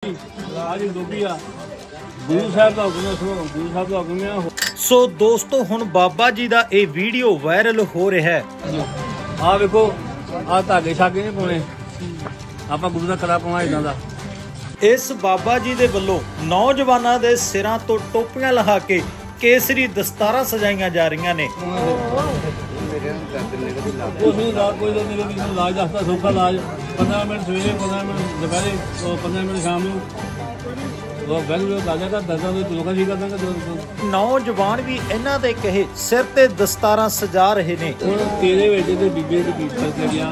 राज डोबिया गुरु साहब का हुक्म सुनो, गुरु साहब का हुक्म है। सो दोस्तों हुण बाबा जी का यह वीडियो वायरल हो रहा है। आ देखो आ धागे छागे नहीं पाने, आप गुरु का कड़ा पाना इदां दा। इस बाबा जी दे वल्लों नौजवानों के सिरां तो टोपियां लहा के केसरी दस्तारा सजाइया जा रही ने। लाज दसदा सौखा लाज 15 मिनट सवेरे 15 मिनट दोपहरे 15 मिनट शाम को नौजवान भी इन्हां दे कहे सिर ते दस्तारा सजा रहे ने। तेरे बेटे ते बीबे ते की फर्क गया।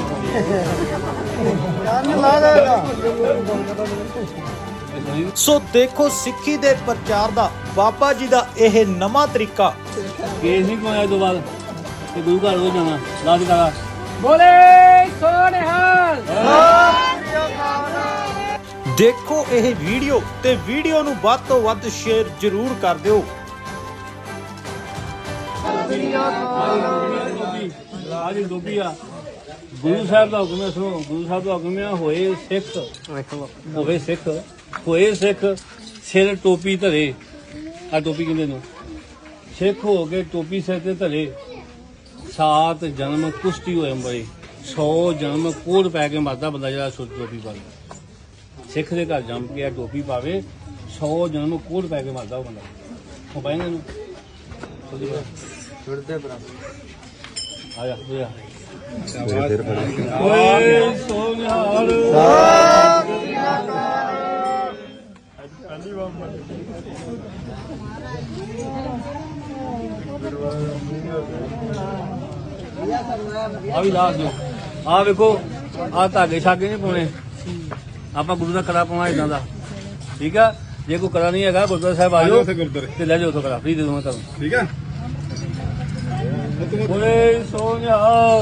सो देखो सिक्खी दे प्रचार दा बाबा जी दा यह नवा तरीका। केस नहीं पाया तो बाद ते गुरु घर हो जाना लाज करा। बोले सोनिहाल। देखो यह वीडियो ते वीडियो नू वध तो वध शेयर जरूर कर दिओ। राज डोबिया गुरु साहब का हुक्म है सुनो, गुरु साहब का हुक्म है। होए सिख सिर टोपी धरे। आ टोपी कहंदे ने सिख हो गए टोपी सिर ते धरे। 7 जन्म कुश्ती होए बड़े 100 जन्म कोड़ पै के मरदा बंदा जरा टोपी पा सिख के घर जम के टोपी पावे 100 जन्म कोड़ पै के मरदा बंदा। वो पाएंगे आया आ देखो आ धागे छागे नहीं पाने, आप गुरु का कड़ा पाना इदां दा। ठीक है, जे कोई कड़ा नहीं है गुरुद्वारा साहब आ जाओ ते ले जाओ कड़ा फ्री दे दूंगा तुहानू। ठीक है। बोले सोनिहाल।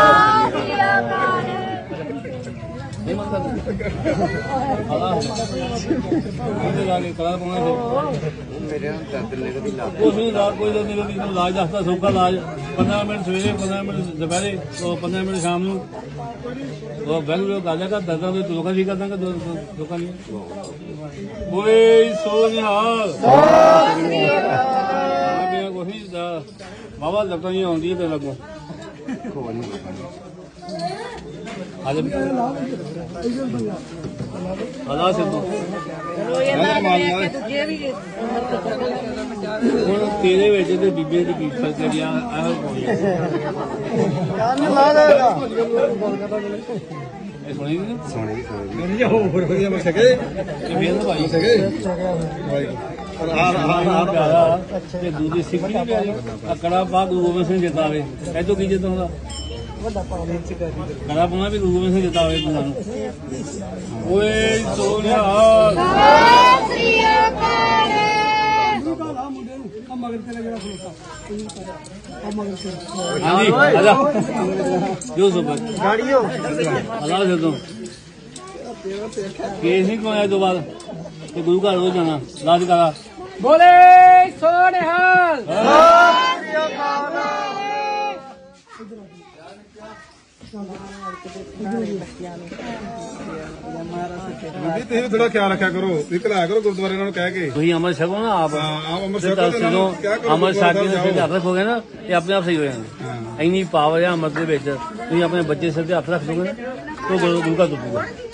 लाज दसदा सौखा लाज 15 मिनट सवेरे 15 मिनट दोपहरे 15 मिनट शाम को गाजा का दर्दा तो धोखा ठीक कर देंगे धोखा नहीं। बोले सोनिहाल। बाबा लगता नहीं आती है लगो तेरे बेटे ते बीबे ते की फर्क गया। दूसरी सिक्खी नहीं प्यारी कड़ा पा गुरु गोबिंद सिंह जितावे ऐतो की जिताऊंगा कड़ा पाना भी गुरु गोबिंद सिंह जितावे। केस नहीं पाया तो बाद गुरु घर हो जाना लाज करा। बोले सोनिहाल। थोड़ा ख्याल रखा करो, निकलाया करो गुरुद्वारे कह के। तुम अमर छको ना आप अमर छक हथ रखोगे ना ये अपने आप सही हो जाएंगे। इन्नी पावर है अमर के अपने बच्चे सिर से हथ रख दोगे तो गुरु का दुखूगा।